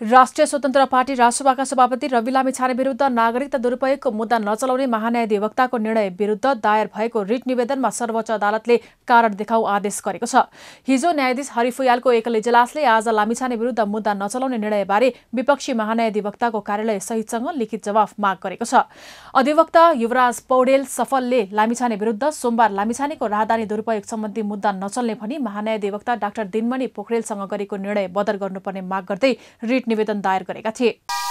राष्ट्रिय स्वतन्त्र पार्टी रासपाका सभापति रवि लामिछाने विरुद्ध नागरिकता दुरुपयोगको मुद्दा नचलाउने महान्यायाधिवक्ताको निर्णय विरुद्ध दायर भएको रिट निवेदनमा सर्वोच्च अदालतले कारण देखाऊ आदेश गरेको छ। हिजो न्यायाधीश हरिफुयालको एकल इजलासले आज लामिछाने विरुद्ध मुद्दा नचलाउने निर्णयबारे विपक्षी महान्यायाधिवक्ताको कार्यालय सहितसँग लिखित जवाफ माग गरेको छ। अधिवक्ता युवराज पौडेल सफलले लामिछाने विरुद्ध सोमबार लामिछानेको राहदानी दुरुपयोग सम्बन्धी मुद्दा नचल्ने भनी महान्यायाधिवक्ता डाक्टर दिनमणि पोखरेलसँग गरेको निर्णय बदर गर्नुपर्ने माग गर्दै रिट निवेदन दायर गरेका थिए।